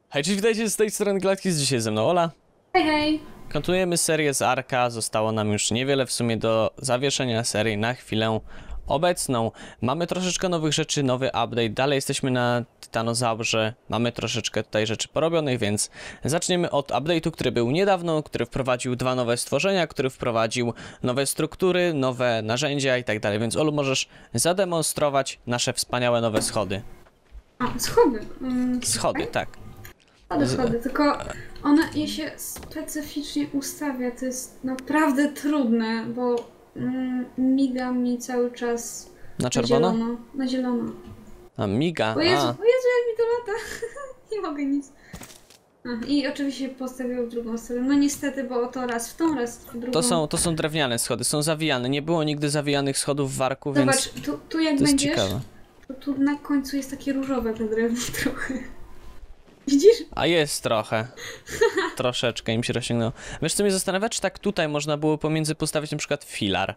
Hej, cześć, witajcie z tej strony Gladki, z dzisiaj ze mną Ola. Hej, hej. Kontynuujemy serię z Arka, zostało nam już niewiele w sumie do zawieszenia serii na chwilę obecną. Mamy troszeczkę nowych rzeczy, nowy update, dalej jesteśmy na Tytanozaurze, mamy troszeczkę tutaj rzeczy porobionych, więc zaczniemy od update'u, który był niedawno, który wprowadził dwa nowe stworzenia, który wprowadził nowe struktury, nowe narzędzia i tak dalej, więc Olu, możesz zademonstrować nasze wspaniałe nowe schody. A, schody. Schody, tak. Schody, tylko je się specyficznie ustawia, to jest naprawdę trudne, bo miga mi cały czas Na czerwono? Na zielono. A miga, O Jezu, jak mi to lata. Nie mogę nic. I oczywiście postawił w drugą stronę. No niestety, bo oto raz w tą, raz w drugą. To są drewniane schody, są zawijane. Nie było nigdy zawijanych schodów w Arku, więc Zobacz, tu jak to jest będziesz, ciekawe. to tu na końcu jest takie różowe te drewno trochę. Widzisz? A jest trochę. Troszeczkę im się rozciągnęło. Wiesz co mnie zastanawia, czy tak tutaj można było pomiędzy postawić na przykład filar?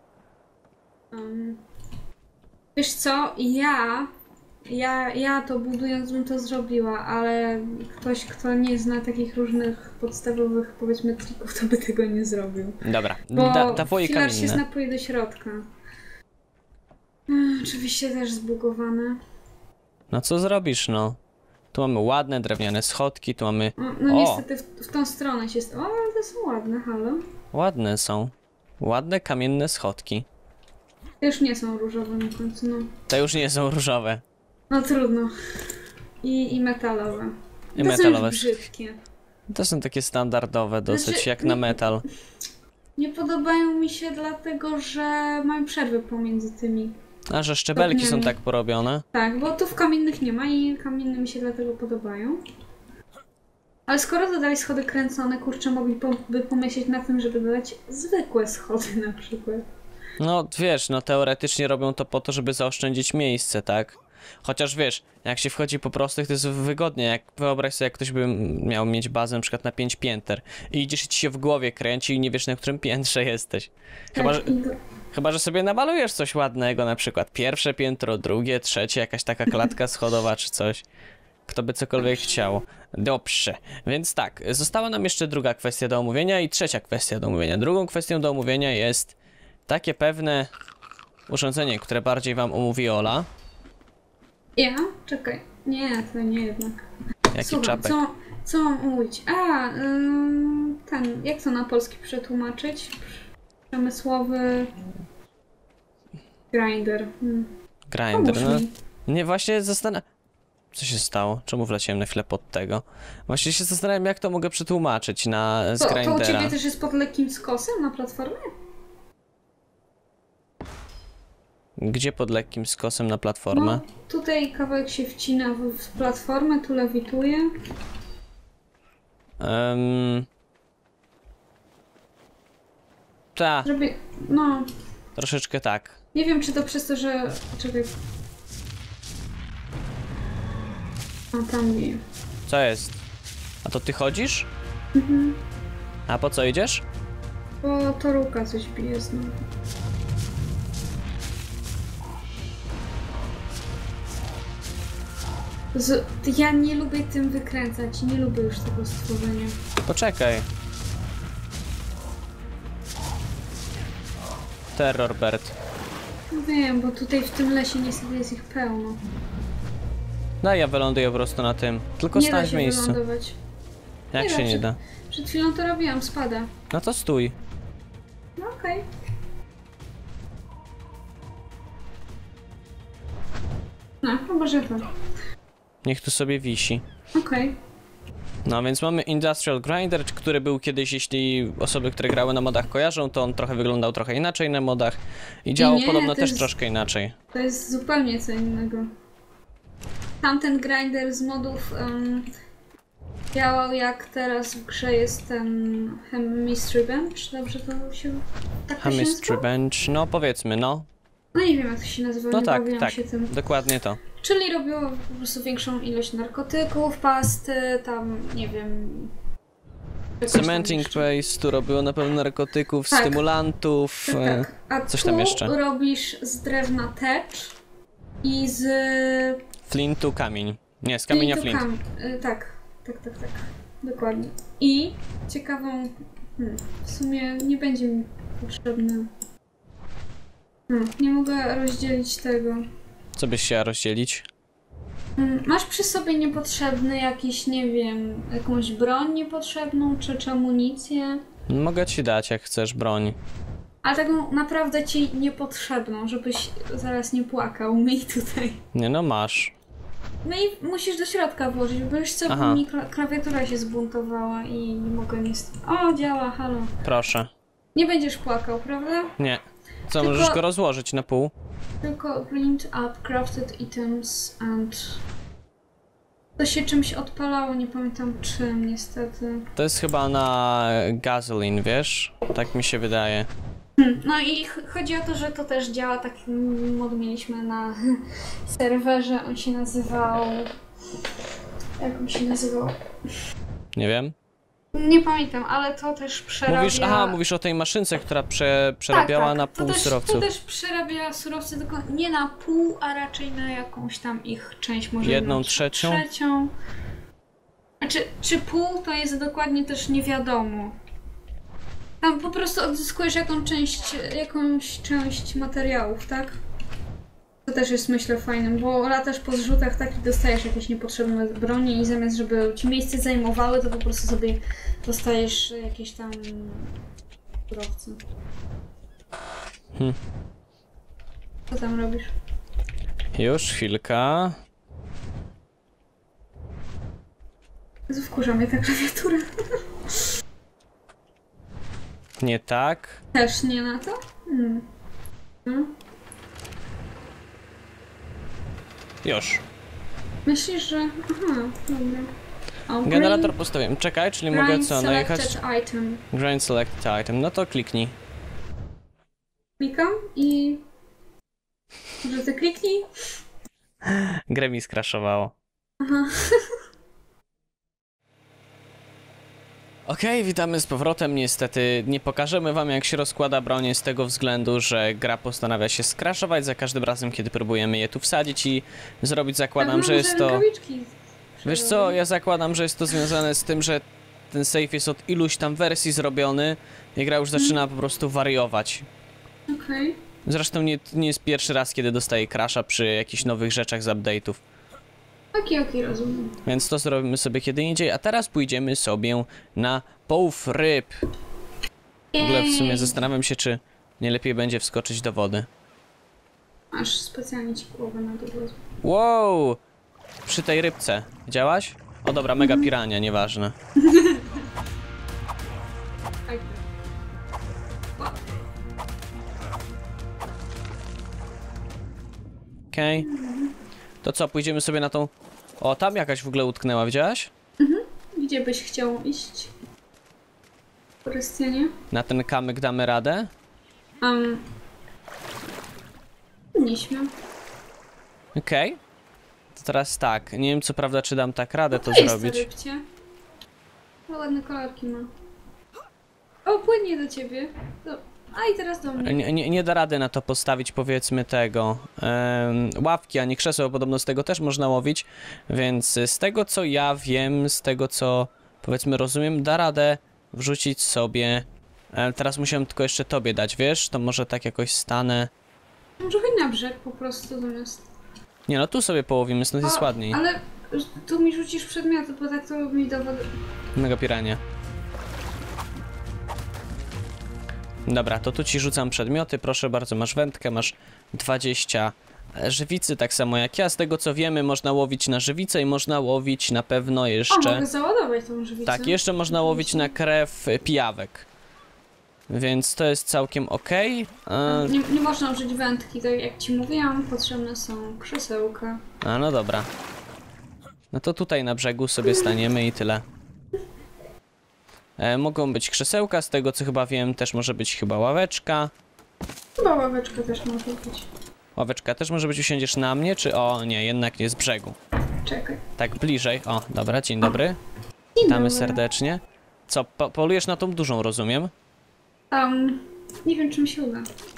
Wiesz co, ja to budując bym to zrobiła, ale ktoś, kto nie zna takich różnych podstawowych, powiedzmy, trików, to by tego nie zrobił. Dobra, Bo dawoje filar się kamienne. snapuje do środka. Oczywiście też zbugowane. No co zrobisz, no? Tu mamy ładne drewniane schodki, tu mamy... No niestety w tą stronę się... O, ale to są ładne, halo. Ładne są. Ładne kamienne schodki. Te już nie są różowe na końcu, no. Te już nie są różowe. No trudno. I metalowe. I to metalowe. są już brzydkie. To są takie standardowe dosyć, Znaczy, jak na metal. Nie podobają mi się dlatego, że mają przerwy pomiędzy tymi. A, że szczebelki są tak porobione? Tak, bo tu w kamiennych nie ma i kamienne mi się dlatego podobają. Ale skoro dodali schody kręcone, kurczę, mogliby pomyśleć na tym, żeby dodać zwykłe schody na przykład. No wiesz, no teoretycznie robią to po to, żeby zaoszczędzić miejsce, tak? Chociaż wiesz, jak się wchodzi po prostych, to jest wygodnie. Jak wyobraź sobie, jak ktoś by miał mieć bazę na przykład na 5 pięter i idziesz i ci się w głowie kręci i nie wiesz, na którym piętrze jesteś. Chyba, że sobie namalujesz coś ładnego, na przykład pierwsze piętro, drugie, trzecie, jakaś taka klatka schodowa czy coś. Kto by cokolwiek chciał. Dobrze, więc tak, została nam jeszcze druga kwestia do omówienia i trzecia kwestia do omówienia. Drugą kwestią do omówienia jest takie pewne urządzenie, które bardziej wam omówi Ola. Ja? Czekaj. Nie, to nie jednak. Jaki Słuchaj, czapek? co mam mówić? Jak to na polski przetłumaczyć? Przemysłowy... grinder. Grinder, no. Pomóż mi. Nie, właśnie Co się stało? Czemu wleciałem na chwilę pod tego? Właśnie się zastanawiam, jak to mogę przetłumaczyć z To u grindera. ciebie też jest pod lekkim skosem na platformie? Gdzie pod lekkim skosem na platformę? No, tutaj kawałek się wcina w platformę, tu lewituje. Ta, Żeby... No, troszeczkę tak. nie wiem, czy to przez to, że... Czekaj. A tam bije. Co jest? A to ty chodzisz? A po co idziesz? Bo to ruka coś bije znowu. Ja nie lubię tym wykręcać, nie lubię już tego stworzenia. Poczekaj. Terror Bird. No wiem, bo tutaj w tym lesie niestety jest ich pełno. No ja wyląduję po prostu na tym. Tylko Nie da stań w się miejscu. wylądować. Jak się nie da? Przed chwilą to robiłam, spada. No to stój. No okej. No, może to. Niech tu sobie wisi. Okej. No więc mamy Industrial Grinder, który był kiedyś, jeśli osoby, które grały na modach kojarzą, to on trochę wyglądał trochę inaczej na modach i działał Nie, podobno to też jest- troszkę inaczej. To jest zupełnie co innego. Tamten grinder z modów działał jak teraz w grze jest ten Chemistry Bench. Dobrze to się... Tak to się Chemistry nazywa? Bench, no powiedzmy, no. No nie wiem jak to się nazywa, No nie tak, bawiłam tak, się tym. dokładnie to. Czyli robiło po prostu większą ilość narkotyków, pasty, tam nie wiem... czegoś tam Cementing jeszcze. paste, tu robiło na pewno narkotyków, Tak. stymulantów, Tak. A coś tu tam jeszcze. robisz z drewna tecz i z... Flintu kamień. Nie, z kamienia flint. Tak. Tak. Dokładnie. I ciekawą... w sumie nie będzie mi potrzebne... nie mogę rozdzielić tego. Co byś chciała rozdzielić? Masz przy sobie niepotrzebny jakiś, nie wiem, jakąś broń niepotrzebną, czy amunicję? Mogę ci dać, jak chcesz, broń. Ale taką naprawdę ci niepotrzebną, żebyś zaraz nie płakał mi tutaj. Nie no, masz. No i musisz do środka włożyć, bo już co, Aha. bo mi klawiatura się zbuntowała i nie mogę niestety... O, działa, halo. Proszę. Nie będziesz płakał, prawda? Nie. Co, Tylko- możesz go rozłożyć na pół? Tylko print up crafted items and... To się czymś odpalało, nie pamiętam czym niestety. To jest chyba na gasoline, wiesz? Tak mi się wydaje. No i chodzi o to, że to też działa, taki mod mieliśmy na serwerze, on się nazywał... Jak on się nazywał? Nie wiem. Nie pamiętam, ale to też przerabia... Mówisz o tej maszynce, która przerabiała tak. na pół To surowców. też przerabia surowce, tylko nie na pół, a raczej na jakąś tam ich część, może Jedną trzecią? Znaczy, czy pół to jest dokładnie też nie wiadomo. Tam po prostu odzyskujesz jakąś część materiałów, tak? To też jest, myślę, fajnym, bo latasz po zrzutach tak i dostajesz jakieś niepotrzebne broni i zamiast, żeby ci miejsce zajmowały, to po prostu sobie dostajesz jakieś tam surowce. Co tam robisz? Już, chwilka. Jezu, wkurza mnie ta klawiatura. Nie tak. Też nie na to? No. Już. Myślisz, że... Aha, dobra. O, Generator postawiłem. Czekaj, czyli mogę grind co, najechać? selected item. Grind select item. No to kliknij. Klikam i... Że ty kliknij? Grę mi skraszowało. Aha. Okej, witamy z powrotem. Niestety nie pokażemy wam, jak się rozkłada broń z tego względu, że gra postanawia się skraszować za każdym razem, kiedy próbujemy je tu wsadzić i zrobić. Zakładam, że jest to... Rękawiczki Wiesz co, ja zakładam, że jest to związane z tym, że ten save jest od iluś tam wersji zrobiony i gra już zaczyna po prostu wariować. Okej. Zresztą nie jest pierwszy raz, kiedy dostaję crasha przy jakichś nowych rzeczach z update'ów. Okej, rozumiem. Więc to zrobimy sobie kiedy indziej, a teraz pójdziemy sobie na połów ryb. W ogóle w sumie zastanawiam się, czy nie lepiej będzie wskoczyć do wody. Aż specjalnie ci głowę na dół wezmę. Wow! Przy tej rybce. Widziałaś? O dobra, mega pirania, nieważne. Tak. Okej. To co, pójdziemy sobie na tą... O, tam jakaś w ogóle utknęła, widziałaś? Gdzie byś chciał iść? Krystianie? Na ten kamyk damy radę? Nie śmiał. Okej. To teraz tak, nie wiem co prawda, czy dam tak radę to Jest zrobić. rybcie. No, ładne kolorki ma. O, płynie do ciebie. A i teraz do mnie. Nie da rady na to postawić, powiedzmy, tego ławki, ani krzeseł, podobno z tego też można łowić, więc z tego co ja wiem, z tego co powiedzmy rozumiem, da radę wrzucić sobie. Teraz musiałem tylko jeszcze tobie dać, wiesz? To może tak jakoś stanę. Może chodź na brzeg po prostu zamiast... Nie no, tu sobie połowimy, stąd jest ładniej. Ale tu mi rzucisz przedmioty, bo tak to mi do wody... Mega piranie. Dobra, to tu ci rzucam przedmioty, proszę bardzo, masz wędkę, masz 20 żywicy, tak samo jak ja. Z tego co wiemy, można łowić na żywicę i można łowić na pewno O, jeszcze... mogę załadować tą żywicę. Tak, jeszcze można łowić na krew pijawek. Więc to jest całkiem okej. Nie można użyć wędki, tak jak ci mówiłam, potrzebne są krzesełka. A no dobra. No to tutaj na brzegu sobie staniemy i tyle. Mogą być krzesełka, z tego co chyba wiem, też może być chyba ławeczka. Chyba ławeczka też może być. Ławeczka też może być, usiądziesz na mnie, czy... O nie, jednak nie z brzegu. Czekaj. Tak bliżej. O, dobra, dzień dobry. Dzień Witamy dobry. serdecznie. Co, polujesz na tą dużą, rozumiem? Nie wiem, czy mi się uda.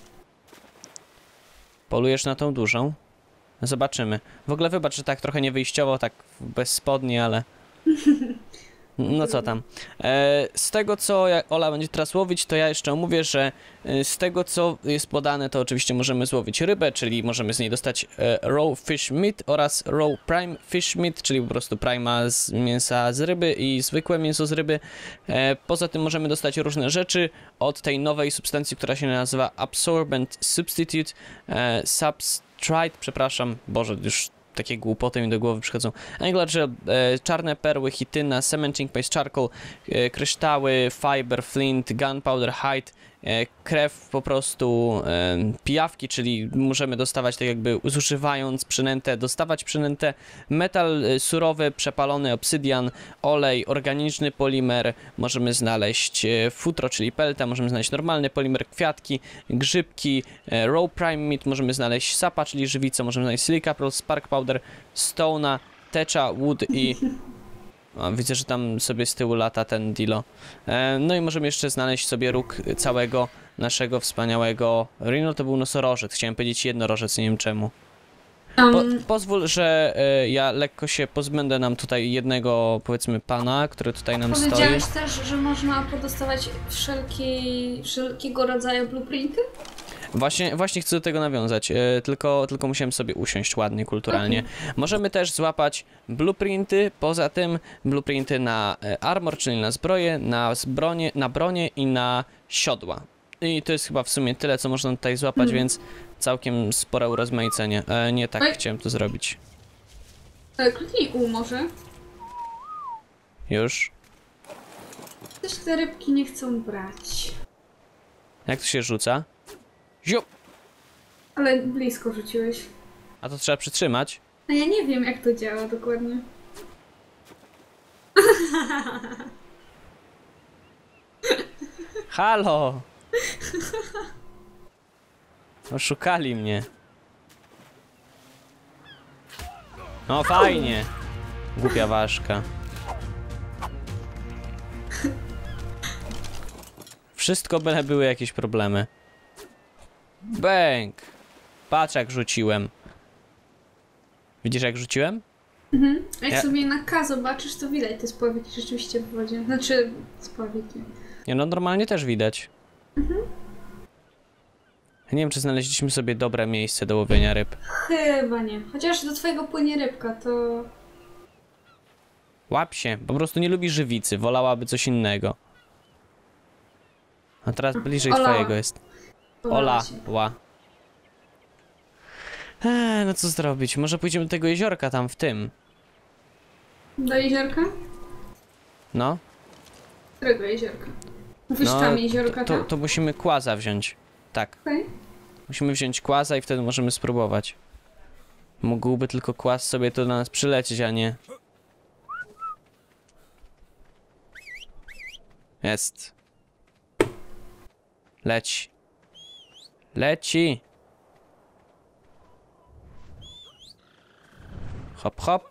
Polujesz na tą dużą? Zobaczymy. W ogóle wybacz, że tak trochę niewyjściowo, tak bez spodni, ale No co tam. Z tego co Ola będzie teraz łowić, to ja jeszcze omówię, że z tego co jest podane, to oczywiście możemy złowić rybę, czyli możemy z niej dostać raw fish meat oraz raw prime fish meat, czyli po prostu prima z mięsa z ryby i zwykłe mięso z ryby. Poza tym możemy dostać różne rzeczy od tej nowej substancji, która się nazywa Absorbent Substitute, Substrate, przepraszam, Boże, już takie głupoty mi do głowy przychodzą. Anglerze, czarne perły, chityna, cementing paste, charcoal, kryształy, fiber, flint, gunpowder, hide, krew po prostu, pijawki, czyli możemy dostawać tak jakby zużywając przynętę, dostawać przynętę, metal surowy, przepalony obsydian, olej, organiczny polimer, możemy znaleźć futro, czyli pelta, możemy znaleźć normalny polimer, kwiatki, grzybki, raw prime meat, możemy znaleźć sapa, czyli żywicę, możemy znaleźć silica, spark powder, stone'a, tecza, wood i... O, widzę, że tam sobie z tyłu lata ten Dilo. No i możemy jeszcze znaleźć sobie róg całego naszego wspaniałego... Rhino to był nosorożec, chciałem powiedzieć jednorożec, nie wiem czemu. Pozwól, że ja lekko się pozbędę nam tutaj jednego, powiedzmy, pana, który tutaj nam stoi. Powiedziałeś też, że można podostawać wszelkiego rodzaju blueprinty? Właśnie chcę do tego nawiązać, tylko musiałem sobie usiąść ładnie, kulturalnie. Okay. Możemy też złapać blueprinty, poza tym blueprinty na armor, czyli na zbroję, na bronię i na siodła. I to jest chyba w sumie tyle, co można tutaj złapać, więc całkiem spore urozmaicenie. Nie tak chciałem to zrobić. Kliknij U może. Już. Też te rybki nie chcą brać. Jak to się rzuca? Ziu! Ale blisko rzuciłeś. A to trzeba przytrzymać? A ja nie wiem, jak to działa dokładnie. Halo! Oszukali mnie. No fajnie. Głupia ważka. Wszystko byle były jakieś problemy. Bęk! Patrz jak rzuciłem. Widzisz jak rzuciłem? Jak sobie na K zobaczysz, to widać te spławiki rzeczywiście w wodzie. Znaczy, spławiki. Nie no, normalnie też widać. Nie wiem, czy znaleźliśmy sobie dobre miejsce do łowienia ryb. Chyba nie. Chociaż do twojego płynie rybka, to... Łap się, po prostu nie lubi żywicy, wolałaby coś innego. A teraz bliżej Ola. twojego jest. Ola, ła. No co zrobić? Może pójdziemy do tego jeziorka tam w tym. Do jeziorka? No. Którego jeziorka? Mówisz No, tam jeziorka, tam? to musimy kłaza wziąć. Tak. Okej. Musimy wziąć kłaza i wtedy możemy spróbować. Mógłby tylko kłaz sobie tu do nas przylecieć, a nie... Jest. Leci. Leci. Hop, hop.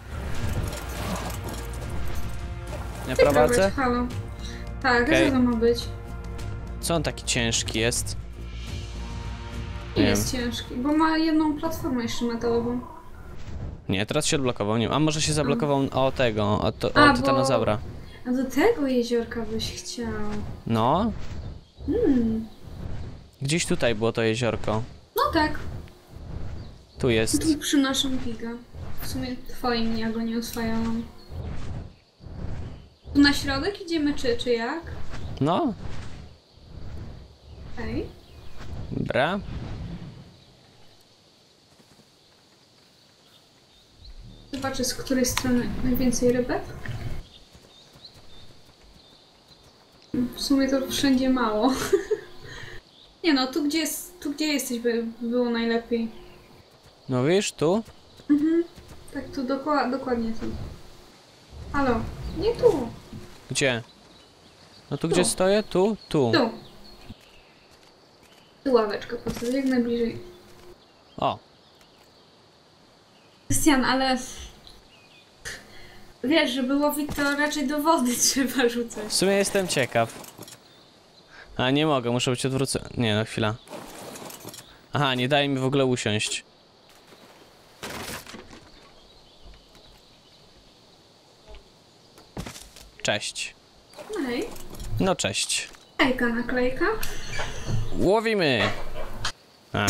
Ja prowadzę? Halo. Tak, Okej. co to ma być? Co on taki ciężki jest? Nie Nie jest ciężki, bo ma jedną platformę jeszcze metalową. Nie, teraz się odblokował. Nie, a może się zablokował o tego, o A, tytanozaura. A do tego jeziorka byś chciał. No. Gdzieś tutaj było to jeziorko. No tak, Tu jest. tu przy naszym giga. W sumie twoim, ja go nie oswajałam. Tu na środek idziemy, czy jak? No. Okej. Dobra. Zobaczę, z której strony najwięcej rybek. W sumie to wszędzie mało. Nie no, tu gdzie jesteś by było najlepiej. No wiesz, tu? Tak, tu dokładnie tu. Halo, nie tu. Gdzie? No tu gdzie stoję? Tu? Tu. Tu. Tu ławeczkę postawię, jak najbliżej. O. Krystian, ale... Wiesz, żeby łowić to raczej do wody trzeba rzucać. W sumie jestem ciekaw. A nie mogę, muszę być odwrócony. Nie, no chwila. Aha, nie daje mi w ogóle usiąść. Cześć. Hej. No cześć. Hejka, naklejka. Łowimy! A.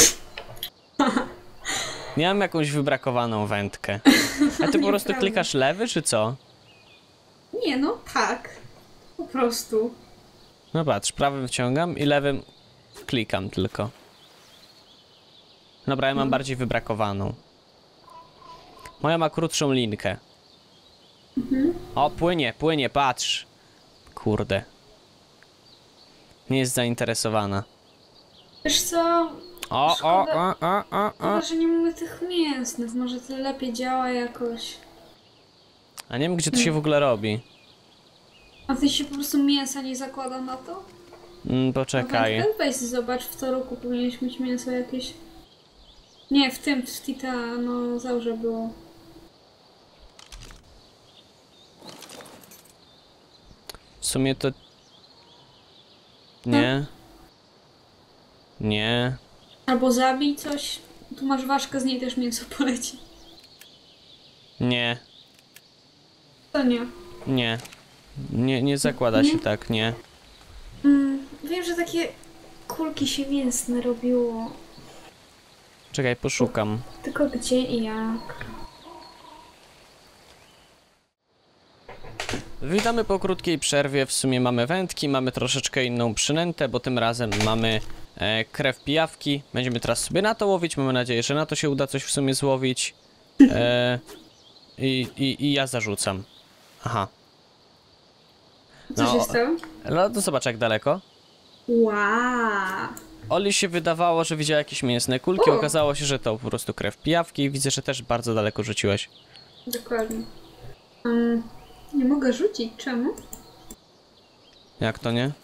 Miałem jakąś wybrakowaną wędkę. A ty po prostu klikasz lewy, czy co? Nie, no tak. Po prostu. No patrz, prawym wciągam i lewym klikam tylko. Dobra, ja mam bardziej wybrakowaną. Moja ma krótszą linkę. O, płynie, patrz. Kurde. Nie jest zainteresowana. Wiesz co? Szkoda, że nie mamy tych mięsnych. Może to lepiej działa jakoś. A nie wiem, gdzie to się w ogóle robi. A ty się po prostu mięsa nie zakłada na to? Poczekaj. Weź zobacz, w Toruku powinieneś mieć mięso jakieś. Nie, w Titanozaurze było. W sumie to... Nie. Nie. Albo zabij coś. Tu masz ważkę, z niej też mięso poleci. Nie. To nie. Nie. Nie zakłada się tak, nie. Wiem, że takie kulki się mięsne robiło. Czekaj, poszukam. Tylko gdzie i jak? Witamy po krótkiej przerwie. W sumie mamy wędki, mamy troszeczkę inną przynętę, bo tym razem mamy krew pijawki. Będziemy teraz sobie na to łowić. Mamy nadzieję, że na to się uda coś w sumie złowić. I ja zarzucam. Aha. Co się stało? No to zobacz jak daleko. Wow. Oli się wydawało, że widziała jakieś mięsne kulki. O! Okazało się, że to po prostu krew pijawki. Widzę, że też bardzo daleko rzuciłeś. Dokładnie. Nie mogę rzucić. Czemu? Jak to nie?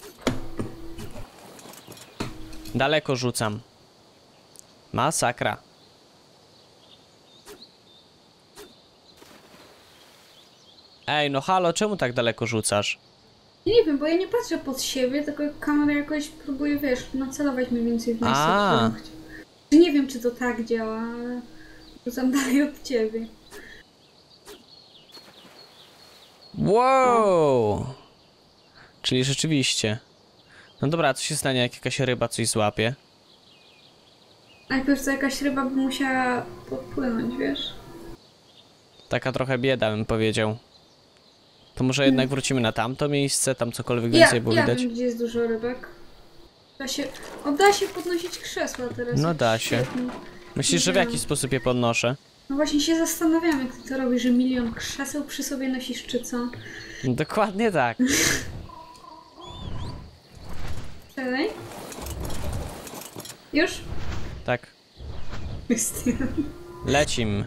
Daleko rzucam. Masakra. Ej, no halo, czemu tak daleko rzucasz? Nie wiem, bo ja nie patrzę pod siebie, tylko kamera jakoś próbuje, wiesz, nacelować mniej więcej w miejsce, w którym nie wiem, czy to tak działa, ale rzucam dalej od ciebie. Wow! Czyli rzeczywiście. No dobra, a co się stanie, jak jakaś ryba coś złapie? Najpierw to jakaś ryba by musiała podpłynąć, wiesz? Taka trochę bieda, bym powiedział. To może jednak wrócimy na tamto miejsce, tam cokolwiek więcej było widać? Ja wiem, gdzie jest dużo rybek. Da się podnosić krzesła teraz. No da się. Świetnie. Myślisz, że w jaki sposób je podnoszę? No właśnie się zastanawiam, jak ty to robisz, że 1 000 000 krzeseł przy sobie nosisz, czy co? Dokładnie tak. Dalej? Już? Tak. Lecim.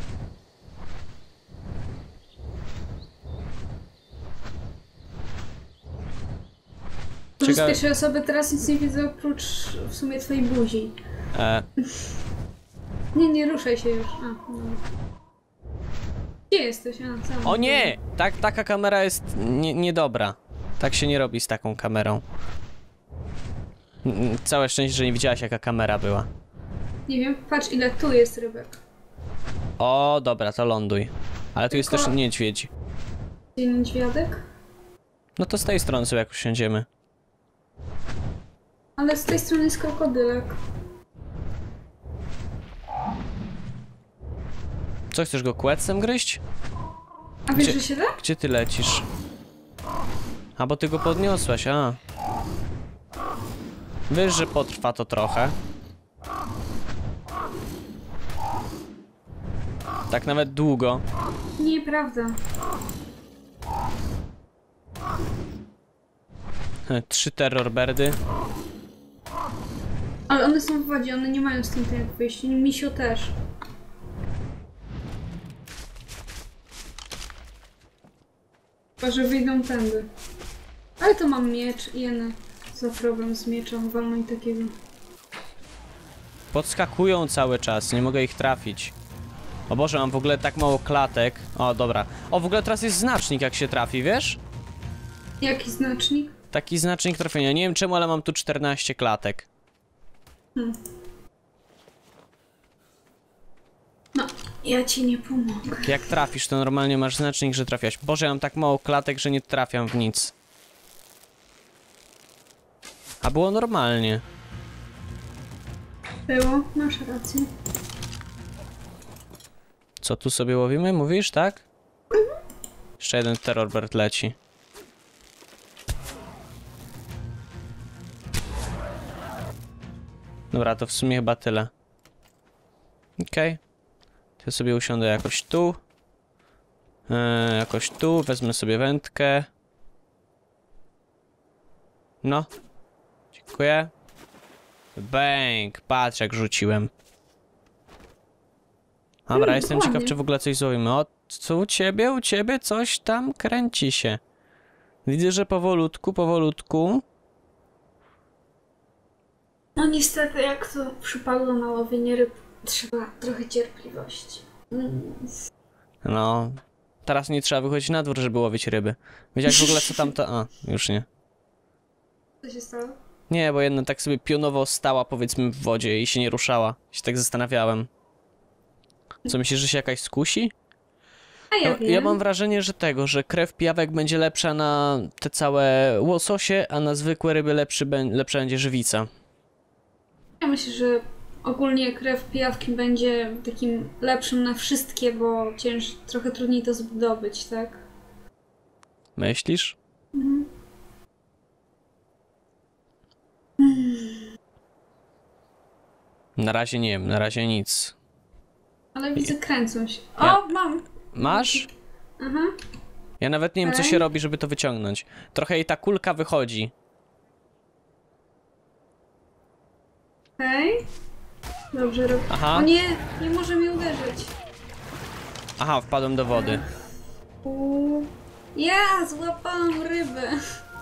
Może z pierwszej osoby teraz nic nie widzę oprócz w sumie twojej buzi. Nie ruszaj się już. No. Gdzie jesteś? O nie! Taka kamera jest niedobra. Tak się nie robi z taką kamerą. Całe szczęście, że nie widziałaś jaka kamera była. Nie wiem, patrz ile tu jest rybek. O, dobra, to ląduj. Ale tu jest też niedźwiedź. Gdzie niedźwiadek? No to z tej strony sobie jak usiądziemy. Ale z tej strony jest krokodylek. Co, chcesz go kłecem gryźć? A wiesz, że się da? Gdzie ty lecisz? A, bo ty go podniosłaś, a. Wiesz, że potrwa to trochę. Tak nawet długo. Nieprawda. 3 terrorbirdy. Ale one są w wodzie, one nie mają stąd jak wyjść. Misio też. Chyba, że wyjdą tędy. Ale to mam miecz i za problem z mieczem, walnąć takiego. Podskakują cały czas, nie mogę ich trafić. O Boże, mam w ogóle tak mało klatek. O, dobra. O, w ogóle teraz jest znacznik, jak się trafi, wiesz? Jaki znacznik? Taki znacznik trafienia. Nie wiem czemu, ale mam tu 14 klatek. No. Ja ci nie pomogę. Jak trafisz, to normalnie masz znacznik, że trafiasz. Boże, ja mam tak mało klatek, że nie trafiam w nic. A było normalnie. Było, masz rację. Co tu sobie łowimy, mówisz, tak? Jeszcze jeden terrorbird leci. Dobra, to w sumie chyba tyle. Okej. To ja sobie usiądę jakoś tu. Jakoś tu, wezmę sobie wędkę. No. Dziękuję. Bang! Patrz jak rzuciłem. Dobra, jestem ładnie. ciekaw, czy w ogóle coś złowimy. O, co u ciebie coś tam kręci się. Widzę, że powolutku. No niestety, jak to przypadło na łowienie ryb, trzeba trochę cierpliwości. No, teraz nie trzeba wychodzić na dwór, żeby łowić ryby. Wiedziałeś w ogóle co tam to... A, już nie. Co się stało? Nie, bo jedna tak sobie pionowo stała, powiedzmy, w wodzie i się nie ruszała. Się tak zastanawiałem. Co, myślisz, że się jakaś skusi? A ja No, wiem. ja mam wrażenie, że krew pijawek będzie lepsza na te całe łososie, a na zwykłe ryby lepsza będzie żywica. Ja myślę, że ogólnie krew pijawki będzie takim lepszym na wszystkie, bo trochę trudniej to zdobyć, tak? Myślisz? Mhm. Na razie nie wiem, na razie nic. Ale widzę, kręcą się. O, Ja- mam! Masz? Aha. Ja nawet nie wiem, co Okej. się robi, żeby to wyciągnąć. Trochę jej ta kulka wychodzi. Okej. Dobrze robię. Aha. O nie! Nie może mi uderzyć. Aha, wpadłem do wody. Ja złapałam rybę.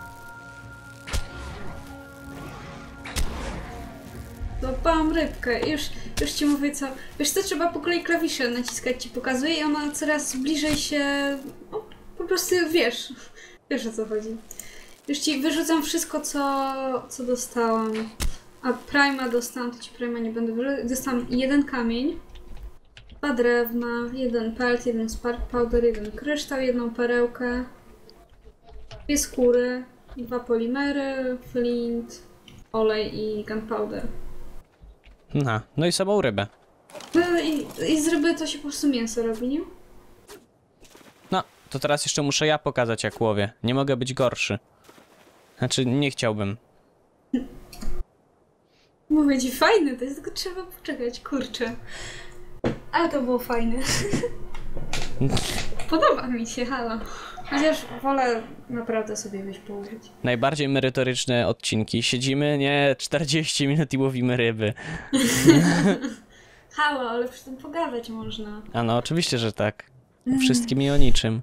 Złapałam rybkę. Już ci mówię co. Wiesz co, trzeba po kolei klawisze naciskać, ci pokazuje i ona coraz bliżej się... No, po prostu wiesz. Wiesz o co chodzi. Już ci wyrzucam wszystko, co dostałam. A Prima dostałam, to ci Prima nie będę wyrzucać. Dostałam 1 kamień, 2 drewna, 1 pelt, 1 spark powder, 1 kryształ, 1 perełkę, 2 skóry, 2 polimery, flint, olej i gunpowder. No i samą rybę. No i z ryby to się po prostu mięso robi, nie? No, to teraz jeszcze muszę ja pokazać jak łowię. Nie mogę być gorszy. Znaczy, nie chciałbym. Mówię ci, fajne to jest, tylko trzeba poczekać, kurczę. Ale to było fajne. Podoba mi się, halo. Chociaż wolę naprawdę sobie wyjść położyć. Najbardziej merytoryczne odcinki. Siedzimy, nie, 40 minut i łowimy ryby. Halo, ale przy tym pogadać można. A no, oczywiście, że tak. O wszystkim i o niczym.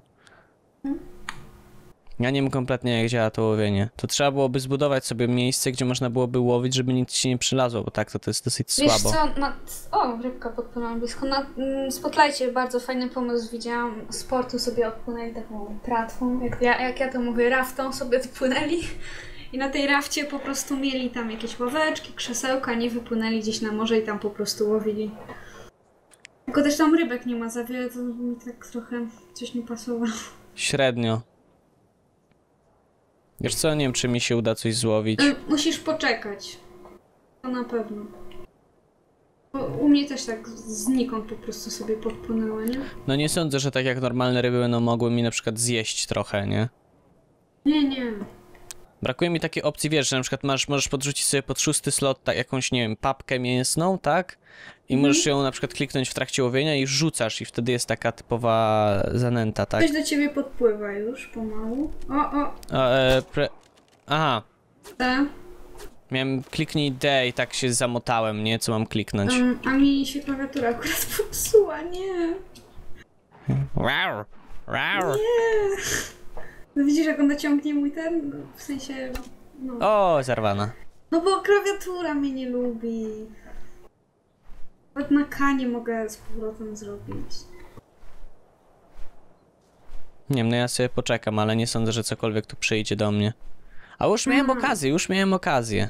Ja nie wiem kompletnie jak działa to łowienie. To trzeba byłoby zbudować sobie miejsce, gdzie można byłoby łowić, żeby nic ci nie przylazło, bo tak to jest dosyć Wiesz słabo. co, o, rybka podpłynęła blisko. Na Spotlightie bardzo fajny pomysł widziałam. Z portu sobie odpłynęli taką tratwą, jak ja to mówię, raftą sobie odpłynęli. I na tej rafcie po prostu mieli tam jakieś ławeczki, krzesełka, nie wypłynęli gdzieś na morze i tam po prostu łowili. Tylko też tam rybek nie ma za wiele, to mi tak trochę coś nie pasowało. Średnio. Wiesz co, nie wiem czy mi się uda coś złowić. Musisz poczekać. To na pewno. Bo u mnie też tak znikąd po prostu sobie podpłynęła, nie? No nie sądzę, że tak jak normalne ryby będą mogły mi na przykład zjeść trochę, nie? Nie. Brakuje mi takiej opcji, wiesz, że na przykład możesz podrzucić sobie pod 6. slot tak, jakąś, nie wiem, papkę mięsną, tak? I możesz ją na przykład kliknąć w trakcie łowienia i rzucasz i wtedy jest taka typowa zanęta, tak? Ktoś do ciebie podpływa już pomału. O. Aha, Te. miałem kliknij D i tak się zamotałem, nie? Co mam kliknąć? A mi się klawiatura akurat popsuła, nie. Rar, rar. Nie. No widzisz, jak on naciągnie mój ten, w sensie, no. O, zerwana. No bo klawiatura mnie nie lubi. Nawet na K nie mogę z powrotem zrobić. Nie wiem, no ja sobie poczekam, ale nie sądzę, że cokolwiek tu przyjdzie do mnie. A już miałem okazję.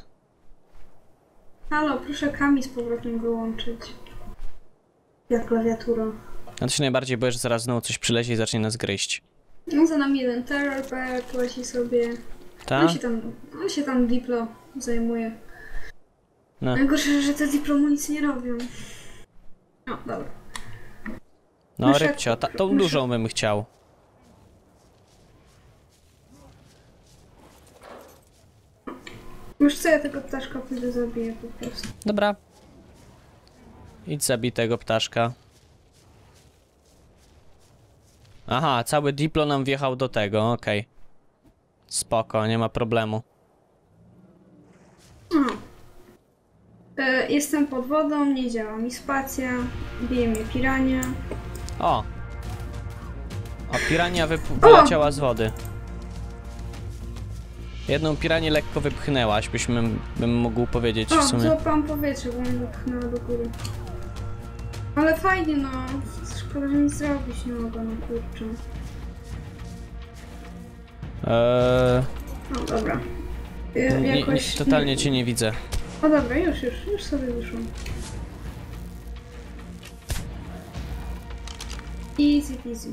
Halo, proszę Kami z powrotem wyłączyć. Jak klawiatura. Ja to się najbardziej boję, że zaraz znowu coś przyleci i zacznie nas gryźć. No za nami jeden terror bird leci sobie. Ta? On się tam Diplo zajmuje. No. Najgorsze, że te Diplo mu nic nie robią. O, dobra. No Myszek- rybcio, tą myszek- dużą bym chciał. Wiesz co, ja tego ptaszka pójdę zabiję po prostu. Dobra. Idź zabij tego ptaszka. Aha, cały Diplo nam wjechał do tego, okej. Spoko, nie ma problemu. Aha. Jestem pod wodą, nie działa mi spacja, bije mnie pirania. O! O, pirania wyleciała z wody. Jedną piranię lekko wypchnęłaś, bym mógł powiedzieć w O, sumie. złapałam powietrze, bo mnie dopchnęła do góry. Ale fajnie, no. Szkoda, że nic zrobić nie mogę, no kurczę. No dobra. Jakoś... Totalnie cię nie widzę. O dobra, już sobie wyszłam. Easy peasy.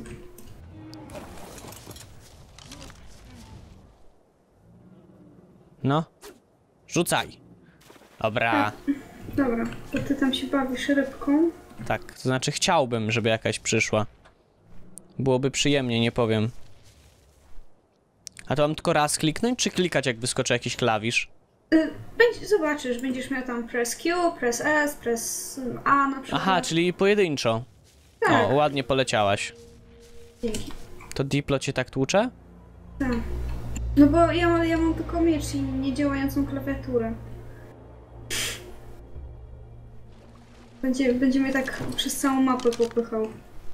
No. Rzucaj. Dobra. Dobra, to ty tam się bawisz rybką. Tak, to znaczy chciałbym, żeby jakaś przyszła. Byłoby przyjemnie, nie powiem. A to mam tylko raz kliknąć, czy klikać jak wyskoczy jakiś klawisz? Zobaczysz, będziesz miał tam press Q, press S, press A na przykład. Aha, czyli pojedynczo. Tak. O, ładnie poleciałaś. Dzięki. To Diplo cię tak tłucze? Tak. No bo ja mam tylko miecz i niedziałającą klawiaturę. Będzie mnie tak przez całą mapę popychał.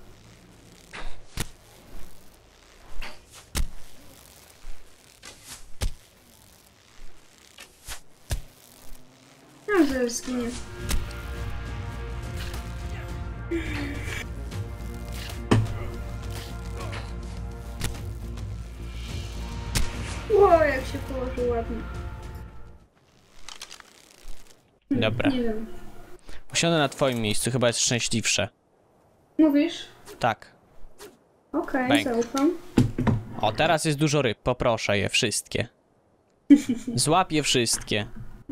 No, zaraz zginie. Ło, jak się położył ładnie. Dobra. Nie wiem. Usiądę na twoim miejscu, chyba jest szczęśliwsze. Mówisz? Tak. Okej, Bang. zaufam. O, teraz jest dużo ryb, poproszę je wszystkie. Złap je wszystkie.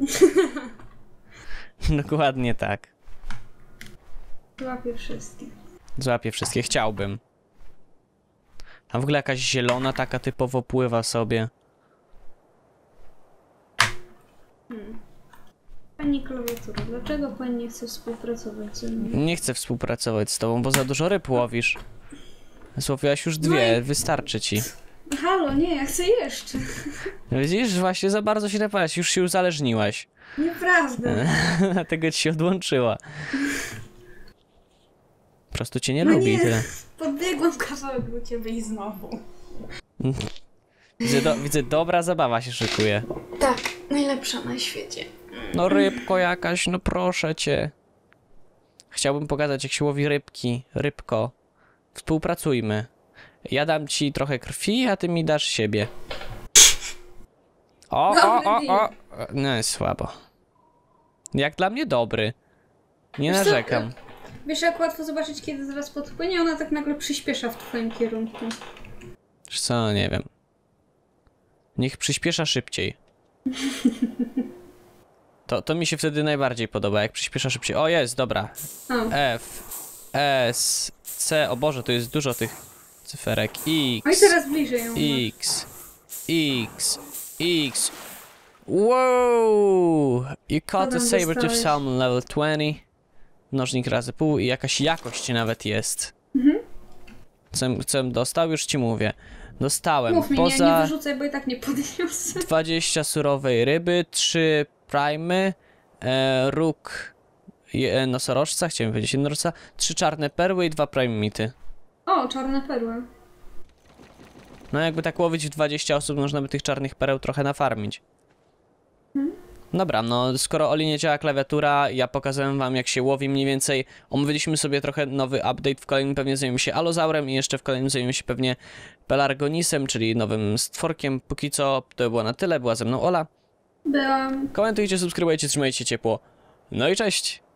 Dokładnie tak. Łapię wszystkie. Złapię wszystkie, chciałbym. A w ogóle jakaś zielona taka typowo pływa sobie. Pani klawiatura, dlaczego pani nie chce współpracować ze mną? Nie chcę współpracować z tobą, bo za dużo ryb łowisz. Złowiłaś już No dwie, wystarczy ci. Halo, nie, ja chcę jeszcze. Widzisz, właśnie za bardzo się napalasz, już się uzależniłaś. Nieprawda. Dlatego ci się odłączyła. Po prostu cię nie No lubi i nie. tyle. Podbiegłam kawałek do ciebie i znowu. Widzę, dobra zabawa się szykuje. Tak, najlepsza na świecie. No rybko jakaś, no proszę cię. Chciałbym pokazać, jak się łowi rybki. Rybko. Współpracujmy. Ja dam ci trochę krwi, a ty mi dasz siebie. O. No jest słabo. Jak dla mnie dobry. Nie Wiesz co, narzekam. Wiesz, jak łatwo zobaczyć, kiedy zaraz podpłynie, ona tak nagle przyspiesza w twoim kierunku. Wiesz co, nie wiem. Niech przyspiesza szybciej. To mi się wtedy najbardziej podoba, jak przyspiesza szybciej. O, jest, dobra. O, F, S, C, o Boże, to jest dużo tych cyferek. o i X, teraz bliżej ją. X, X. Wow! You caught a tam saber-tooth dostałeś? salmon level 20. Mnożnik razy pół i jakaś jakość nawet jest. Co dostał? Już ci mówię. Dostałem Mów mi, nie poza wyrzucaj, bo i tak nie podniosę. 20 surowej ryby, 3 primy, róg nosorożca, chciałem powiedzieć jednorożca, 3 czarne perły i 2 prime mity. O, czarne perły. No jakby tak łowić w 20 osób, można by tych czarnych pereł trochę nafarmić. Dobra, no skoro Oli nie działa klawiatura, ja pokazałem wam jak się łowi mniej więcej. Omówiliśmy sobie trochę nowy update, w kolejnym pewnie zajmiemy się Alozaurem i jeszcze w kolejnym zajmiemy się pewnie Pelargonisem, czyli nowym stworkiem. Póki co to było na tyle, była ze mną Ola. Byłam. Komentujcie, subskrybujcie, trzymajcie się ciepło. No i cześć!